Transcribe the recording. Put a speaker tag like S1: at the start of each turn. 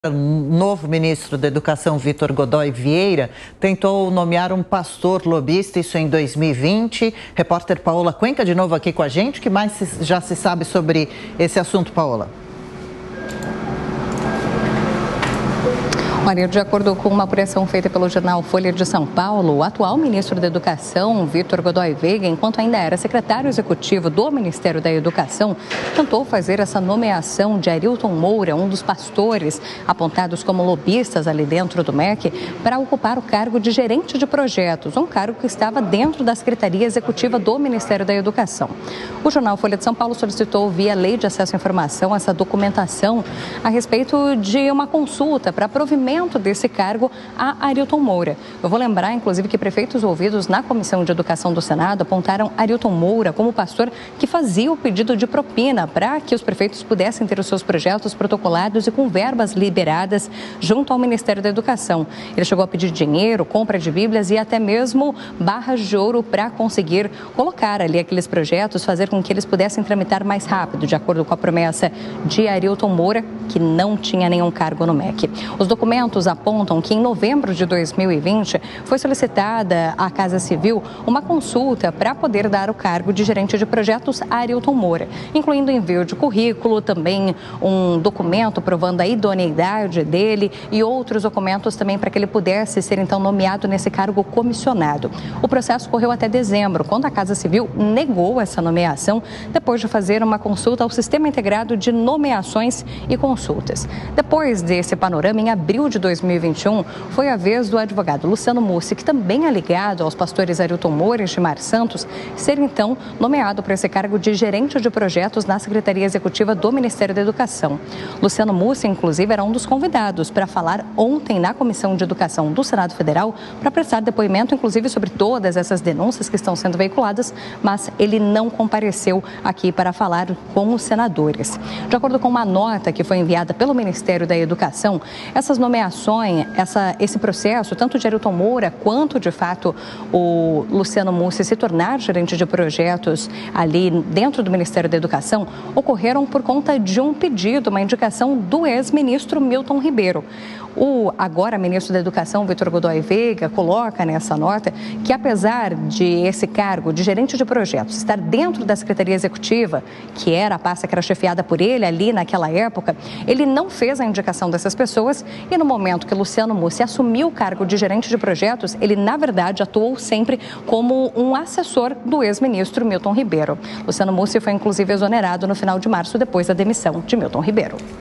S1: O novo ministro da Educação, Vitor Godoy Vieira, tentou nomear um pastor lobista, isso em 2020. Repórter Paola Cuenca, de novo aqui com a gente. O que mais já se sabe sobre esse assunto, Paola?
S2: Maria, de acordo com uma apuração feita pelo jornal Folha de São Paulo, o atual ministro da Educação, Vitor Godoy Vieira, enquanto ainda era secretário executivo do Ministério da Educação, tentou fazer essa nomeação de Arilton Moura, um dos pastores apontados como lobistas ali dentro do MEC, para ocupar o cargo de gerente de projetos, um cargo que estava dentro da Secretaria Executiva do Ministério da Educação. O jornal Folha de São Paulo solicitou via Lei de Acesso à Informação essa documentação a respeito de uma consulta para provimento desse cargo a Arilton Moura. Eu vou lembrar, inclusive, que prefeitos ouvidos na Comissão de Educação do Senado apontaram Arilton Moura como pastor que fazia o pedido de propina para que os prefeitos pudessem ter os seus projetos protocolados e com verbas liberadas junto ao Ministério da Educação. Ele chegou a pedir dinheiro, compra de bíblias e até mesmo barras de ouro para conseguir colocar ali aqueles projetos, fazer com que eles pudessem tramitar mais rápido, de acordo com a promessa de Arilton Moura, que não tinha nenhum cargo no MEC. Os documentos apontam que em novembro de 2020 foi solicitada à Casa Civil uma consulta para poder dar o cargo de gerente de projetos a Arilton Moura, incluindo envio de currículo, também um documento provando a idoneidade dele e outros documentos também para que ele pudesse ser então nomeado nesse cargo comissionado. O processo correu até dezembro, quando a Casa Civil negou essa nomeação depois de fazer uma consulta ao Sistema Integrado de Nomeações e Consultas. Depois desse panorama, em abril de 2021, foi a vez do advogado Luciano Mussi, que também é ligado aos pastores Arilton Moura e Gilmar Santos, ser então nomeado para esse cargo de gerente de projetos na Secretaria Executiva do Ministério da Educação. Luciano Mussi, inclusive, era um dos convidados para falar ontem na Comissão de Educação do Senado Federal para prestar depoimento, inclusive, sobre todas essas denúncias que estão sendo veiculadas, mas ele não compareceu aqui para falar com os senadores. De acordo com uma nota que foi enviada pelo Ministério da Educação, essas nomeações, esse processo, tanto de Arilton Moura quanto, de fato, o Luciano Mussi se tornar gerente de projetos ali dentro do Ministério da Educação, ocorreram por conta de um pedido, uma indicação do ex-ministro Milton Ribeiro. O agora ministro da Educação, Vitor Godoy Vieira, coloca nessa nota que, apesar de esse cargo de gerente de projetos estar dentro da Secretaria Executiva, que era a pasta que era chefiada por ele ali naquela época, ele não fez a indicação dessas pessoas e no momento que Luciano Mussi assumiu o cargo de gerente de projetos, ele, na verdade, atuou sempre como um assessor do ex-ministro Milton Ribeiro. Luciano Mussi foi, inclusive, exonerado no final de março, depois da demissão de Milton Ribeiro.